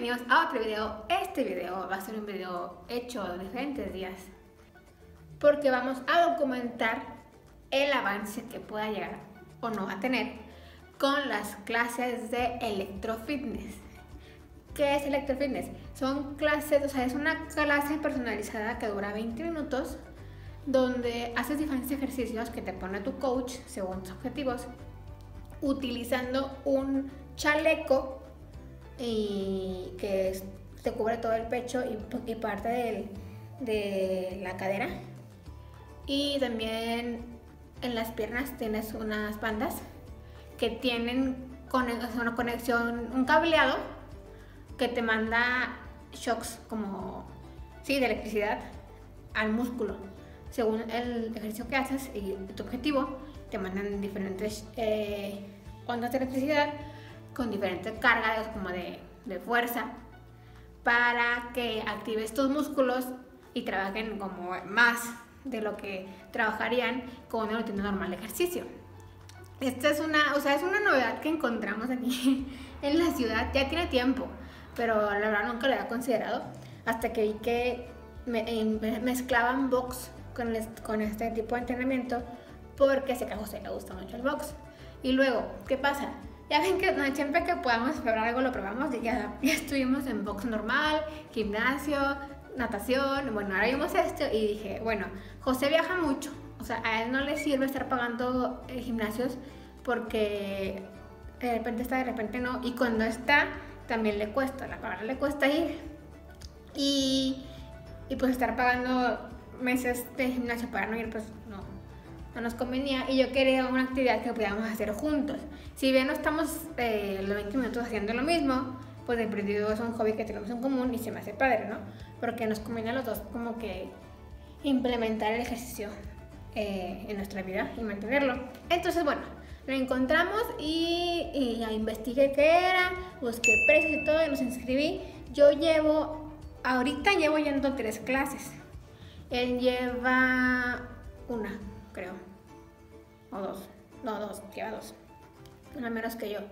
bienvenidos a otro video. Este video va a ser un video hecho de diferentes días porque vamos a documentar el avance que pueda llegar o no a tener con las clases de electrofitness. ¿Qué es electrofitness? Son clases, o sea, es una clase personalizada que dura 20 minutos donde haces diferentes ejercicios que te pone tu coach según tus objetivos, utilizando un chaleco y que te cubre todo el pecho y parte de la cadera, y también en las piernas tienes unas bandas que tienen una conexión, un cableado que te manda shocks como de electricidad al músculo según el ejercicio que haces y tu objetivo. Te mandan diferentes ondas de electricidad con diferentes cargas como de fuerza para que actives tus músculos y trabajen como más de lo que trabajarían con una rutina normal de ejercicio. Esta es una novedad que encontramos aquí en la ciudad. Ya tiene tiempo, pero la verdad nunca lo había considerado hasta que vi que mezclaban box con este tipo de entrenamiento, porque sé que a José le gusta mucho el box. Y luego, ¿qué pasa? Ya ven que siempre que podamos probar algo lo probamos. Ya estuvimos en box normal, gimnasio, natación. Bueno, ahora vimos esto y dije, bueno, José viaja mucho. O sea, a él no le sirve estar pagando gimnasios porque de repente está, de repente no. Y cuando está, también le cuesta. La palabra le cuesta ir. Y pues estar pagando meses de gimnasio para no ir, pues no nos convenía, y yo quería una actividad que pudiéramos hacer juntos. Si bien no estamos los 20 minutos haciendo lo mismo, pues de principio es un hobby que tenemos en común y se me hace padre, ¿no? Porque nos conviene a los dos como que implementar el ejercicio en nuestra vida y mantenerlo. Entonces, bueno, lo encontramos y ya investigué qué era, busqué precios y todo y nos inscribí. Ahorita llevo yendo 3 clases. Él lleva una, creo, o 2, no, 2, lleva 2, una menos que yo.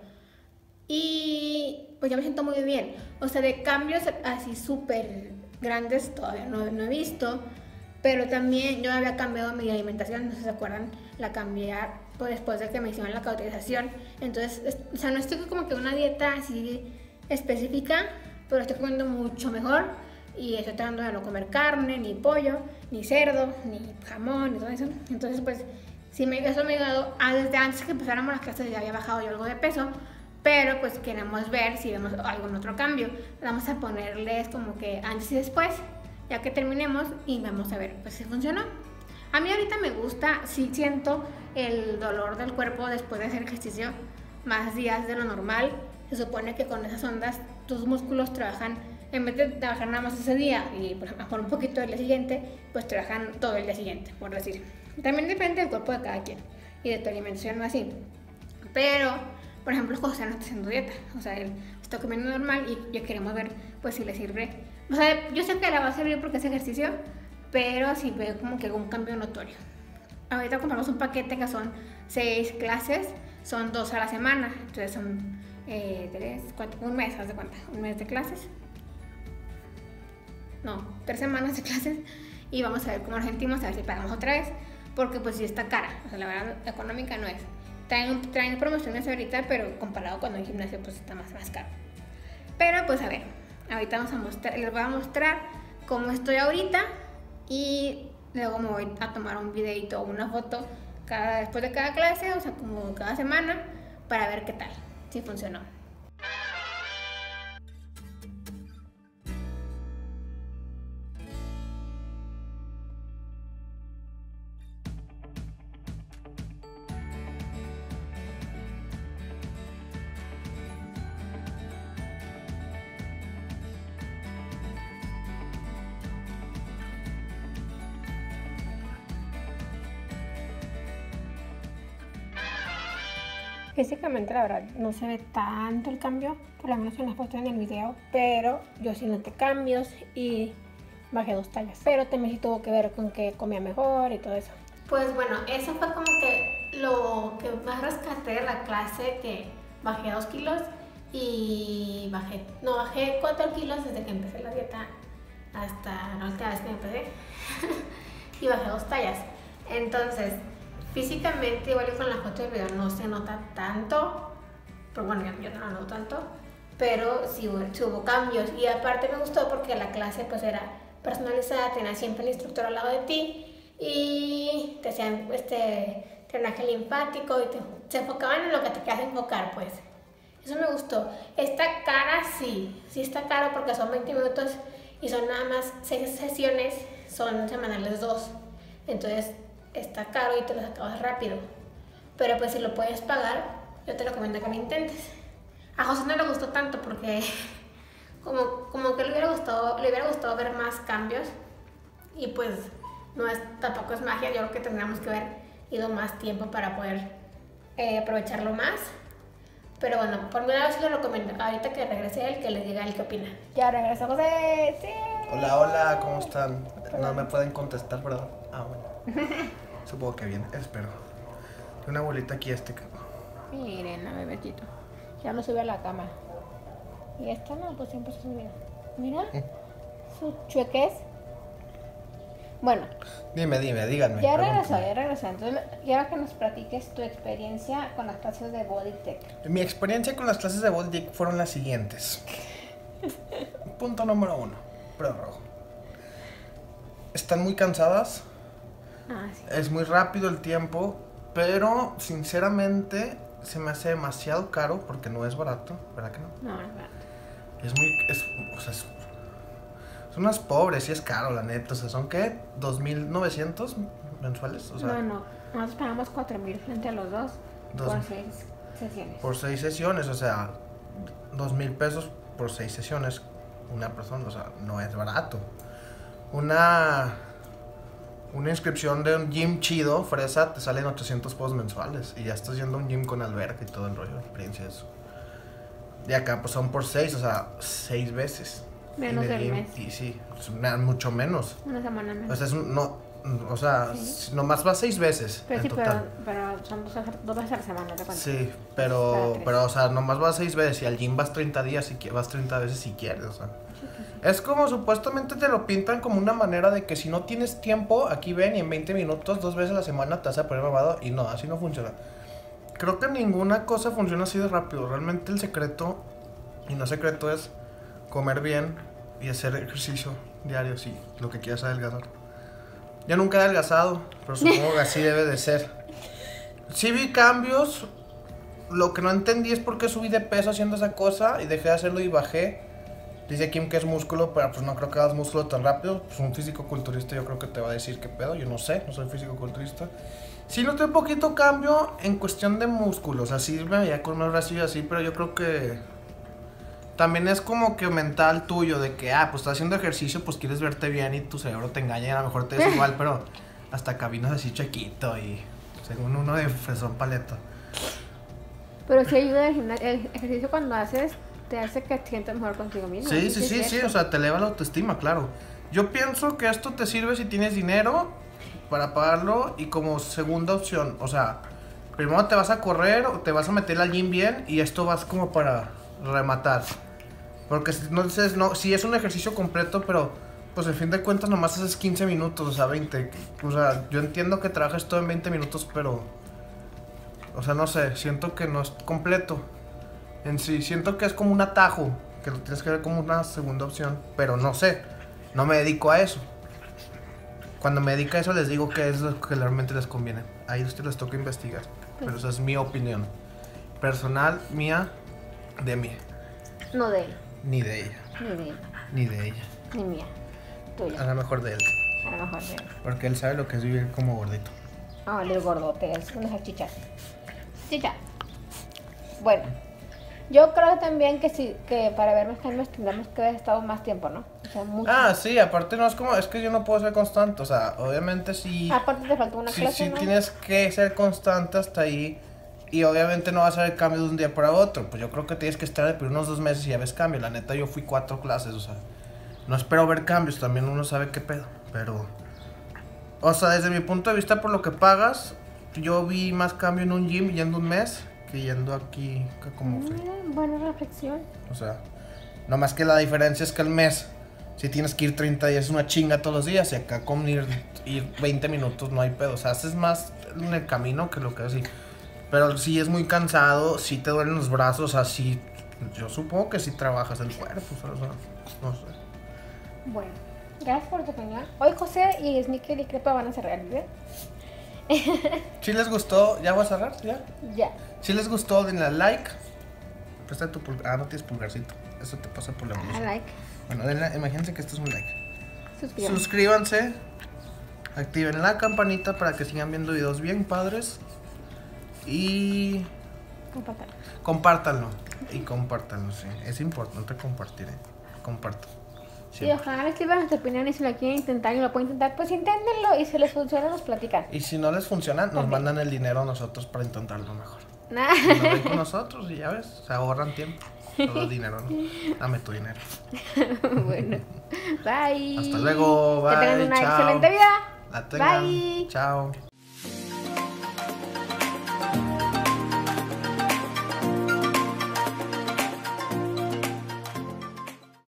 Y pues ya me siento muy bien. O sea, de cambios así súper grandes todavía no he visto, pero también yo había cambiado mi alimentación, no sé si se acuerdan, la cambié pues, después de que me hicieron la cauterización. Entonces, o sea, no estoy como que una dieta así específica, pero estoy comiendo mucho mejor. Y estoy tratando de no comer carne, ni pollo, ni cerdo, ni jamón, ni todo eso. Entonces, pues, sí, eso me ha ayudado. Desde antes que empezáramos las clases ya había bajado yo algo de peso, pero pues queremos ver si vemos algún otro cambio. Vamos a ponerles como que antes y después, ya que terminemos, y vamos a ver pues si funcionó. A mí ahorita me gusta, sí siento el dolor del cuerpo después de hacer ejercicio más días de lo normal. Se supone que con esas ondas tus músculos trabajan, en vez de trabajar nada más ese día y por ejemplo un poquito el día siguiente, pues trabajan todo el día siguiente, por decir. También depende del cuerpo de cada quien y de tu alimentación, así. Pero, por ejemplo, José no está haciendo dieta, o sea, él está comiendo normal y ya queremos ver pues si le sirve. O sea, yo sé que le va a servir porque es ejercicio, pero si veo como que algún cambio notorio. Ahorita compramos un paquete que son 6 clases, son 2 a la semana, entonces son 3, 4, un mes, haz de cuenta, un mes de clases. No, 3 semanas de clases, y vamos a ver cómo nos sentimos, a ver si pagamos otra vez, porque pues sí está cara, o sea, la verdad económica no es. Traen promociones ahorita, pero comparado con el gimnasio pues está más caro. Pero pues a ver, ahorita les voy a mostrar cómo estoy ahorita, y luego me voy a tomar un videito o una foto después de cada clase, o sea, como cada semana, para ver qué tal, si funcionó. Físicamente la verdad no se ve tanto el cambio, por lo menos en las fotos en el video, pero yo sí noté cambios y bajé 2 tallas. Pero también sí tuvo que ver con que comía mejor y todo eso. Pues bueno, eso fue como que lo que más rescaté de la clase, que bajé 2 kilos y bajé 4 kilos desde que empecé la dieta hasta la última vez que empecé y bajé 2 tallas. Entonces, físicamente, igual que con la foto del video, no se nota tanto, pero bueno, yo no lo noto tanto, pero sí hubo cambios. Y aparte me gustó porque la clase pues era personalizada, tenía siempre el instructor al lado de ti y te hacían drenaje linfático y se enfocaban en lo que te querías enfocar, pues. Eso me gustó. Está cara, sí está caro porque son 20 minutos y son nada más 6 sesiones, son semanales 2. Entonces está caro y te los acabas rápido. Pero pues si lo puedes pagar, yo te recomiendo que lo intentes. A José no le gustó tanto porque como que le hubiera gustado ver más cambios y pues tampoco es magia. Yo creo que tendríamos que haber ido más tiempo para poder aprovecharlo más. Pero bueno, por mi lado sí lo recomiendo. Ahorita que regrese él, que les diga él qué opina. Ya regresó José, sí. Hola, ¿cómo están? No me pueden contestar, ¿verdad? Ah, bueno. Supongo que bien, espero. Una bolita aquí Miren, a bebecito. Ya lo sube a la cama. Y esta no, pues siempre se subió. Mira, su chuequez. Bueno. Díganme. Ya regresó. Entonces, quiero que nos platiques tu experiencia con las clases de BodyTech. Mi experiencia con las clases de BodyTech fueron las siguientes. Punto número 1. Prueba rojo. Están muy cansadas. Sí. Es muy rápido el tiempo, pero sinceramente se me hace demasiado caro porque no es barato, ¿verdad que no? No es barato. Son unas pobres, sí es caro, la neta. O sea, ¿son qué? ¿2,900 mensuales? O sea, No. Nosotros pagamos 4,000 frente a los dos por 6 sesiones. Por 6 sesiones, o sea, 2,000 pesos por 6 sesiones. Una persona, o sea, no es barato. Una inscripción de un gym chido, fresa, te salen 800 pesos mensuales. Y ya estás yendo a un gym con alberca y todo el rollo, experiencia eso. Y acá pues son por 6, o sea, 6 veces. Menos del mes. Y sí, es mucho menos. Una semana menos. O sea, ¿sí? Nomás vas 6 veces. Pero en sí, total. pero son 2 veces a la semana, ¿te cuento? Sí, pero, o sea, nomás vas 6 veces y al gym vas 30 días y vas 30 veces si quieres, o sea. Sí. Es como supuestamente te lo pintan como una manera de que si no tienes tiempo, aquí ven y en 20 minutos, 2 veces a la semana te vas a poner mamado y no, así no funciona. Creo que ninguna cosa funciona así de rápido. Realmente el secreto, y no secreto, es comer bien y hacer ejercicio diario si lo que quieras adelgazar. Yo nunca he adelgazado, pero supongo que así debe de ser. Sí vi cambios. Lo que no entendí es por qué subí de peso haciendo esa cosa y dejé de hacerlo y bajé. Dice Kim que es músculo, pero pues no creo que hagas músculo tan rápido. Pues un físico-culturista yo creo que te va a decir qué pedo. Yo no sé, no soy físico-culturista. Sí noté un poquito cambio en cuestión de músculos. Así me veía con unos brazos y así, pero yo creo que también es como que mental tuyo de que, pues estás haciendo ejercicio, pues quieres verte bien y tu cerebro te engaña y a lo mejor te ves igual, pero hasta caminas así chiquito y según uno de fresón paleta. Pero sí ayuda el ejercicio cuando haces, te hace que te sientas mejor contigo mismo. Sí, o sea, te eleva la autoestima, claro. Yo pienso que esto te sirve si tienes dinero para pagarlo y como segunda opción, o sea, primero te vas a correr o te vas a meter al gym bien y esto vas como para rematar. Porque si es un ejercicio completo, pero pues al fin de cuentas nomás haces 15 minutos, o sea, 20. O sea, yo entiendo que trabajes todo en 20 minutos, pero, o sea, no sé, siento que no es completo. En sí, siento que es como un atajo, que lo tienes que ver como una segunda opción, pero no sé, no me dedico a eso. Cuando me dedico a eso les digo que es lo que realmente les conviene. Ahí a ustedes les toca investigar, pero esa es mi opinión personal, mía, de mí. No de él. Ni de ella. Ni mía. Tuya. A lo mejor de él. A lo mejor de él. Porque él sabe lo que es vivir como gordito. El gordote, es una salchicha. Chicha. Bueno, yo creo también que sí, que para ver más cambios tendremos que haber estado más tiempo, ¿no? O sea, mucho. Sí, aparte no es como, es que yo no puedo ser constante, o sea, obviamente sí. Aparte te faltó una clase, sí ¿no? tienes que ser constante hasta ahí. Y obviamente no vas a ver cambio de un día para otro. Pues yo creo que tienes que estar por unos 2 meses y ya ves cambio. La neta, yo fui 4 clases, o sea, no espero ver cambios. También uno sabe qué pedo. Pero, o sea, desde mi punto de vista, por lo que pagas, yo vi más cambio en un gym yendo un mes que yendo aquí que como fui. Buena reflexión. O sea, nomás que la diferencia es que al mes, si tienes que ir 30 días, es una chinga todos los días. Y acá con ir 20 minutos no hay pedo. O sea, haces más en el camino que lo que así. Pero sí es muy cansado, sí te duelen los brazos, así. Yo supongo que sí trabajas el cuerpo, o sea, no sé. Bueno, gracias por tu opinión. Hoy José y Sneaker y Crepa van a cerrar el video. Si les gustó, ¿ya voy a cerrar? ¿Ya? Ya. Si les gustó, denle like. Presta tu pulgar. Ah, no tienes pulgarcito. Eso te pasa por la blusa. Like. Bueno, imagínense que esto es un like. Suscríbanse. Activen la campanita para que sigan viendo videos bien padres. Y compártanlo. Y compártanlo, sí. Es importante compartir, Comparto. Y ojalá les escriban su opinión y si lo quieren intentar y lo pueden intentar, pues inténtenlo y si les funciona nos platican. Y si no les funciona, nos mandan el dinero a nosotros para intentarlo mejor. Nah. Si no ven con nosotros y ya ves, se ahorran tiempo. Solo dinero, ¿no? Dame tu dinero. Bueno, bye. Hasta luego, bye. Que tengan una chao. excelente vida. La tengan. Bye. Chao.